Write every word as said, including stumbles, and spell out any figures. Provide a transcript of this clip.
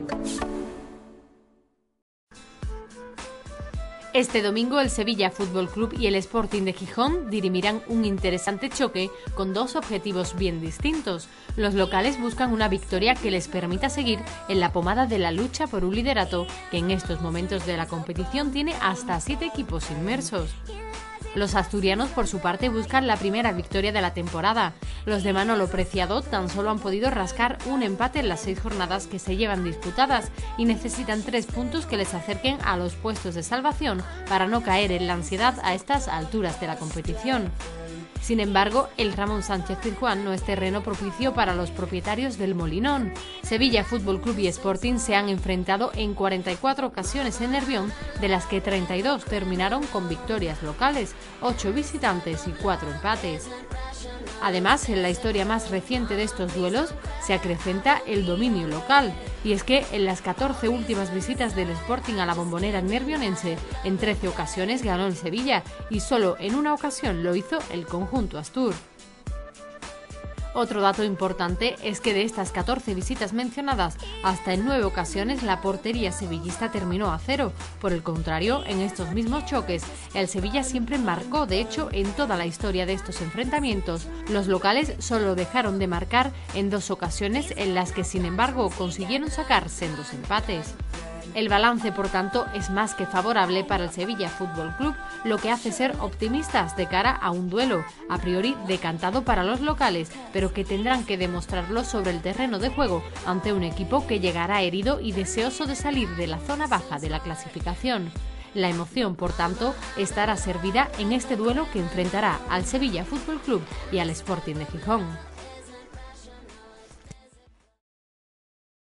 Este domingo el Sevilla Fútbol Club y el Sporting de Gijón dirimirán un interesante choque con dos objetivos bien distintos. Los locales buscan una victoria que les permita seguir en la pomada de la lucha por un liderato que en estos momentos de la competición tiene hasta siete equipos inmersos. Los asturianos, por su parte, buscan la primera victoria de la temporada. Los de Manolo Preciado tan solo han podido rascar un empate en las seis jornadas que se llevan disputadas y necesitan tres puntos que les acerquen a los puestos de salvación para no caer en la ansiedad a estas alturas de la competición. Sin embargo, el Ramón Sánchez Pizjuán no es terreno propicio para los propietarios del Molinón. Sevilla Fútbol Club y Sporting se han enfrentado en cuarenta y cuatro ocasiones en Nervión, de las que treinta y dos terminaron con victorias locales, ocho visitantes y cuatro empates. Además, en la historia más reciente de estos duelos se acrecenta el dominio local, y es que en las catorce últimas visitas del Sporting a la Bombonera nervionense, en trece ocasiones ganó el Sevilla y solo en una ocasión lo hizo el conjunto astur. Otro dato importante es que de estas catorce visitas mencionadas, hasta en nueve ocasiones la portería sevillista terminó a cero. Por el contrario, en estos mismos choques, el Sevilla siempre marcó. De hecho, en toda la historia de estos enfrentamientos, los locales solo dejaron de marcar en dos ocasiones, en las que sin embargo consiguieron sacar sendos empates. El balance, por tanto, es más que favorable para el Sevilla Fútbol Club, lo que hace ser optimistas de cara a un duelo, a priori decantado para los locales, pero que tendrán que demostrarlo sobre el terreno de juego ante un equipo que llegará herido y deseoso de salir de la zona baja de la clasificación. La emoción, por tanto, estará servida en este duelo que enfrentará al Sevilla Fútbol Club y al Sporting de Gijón.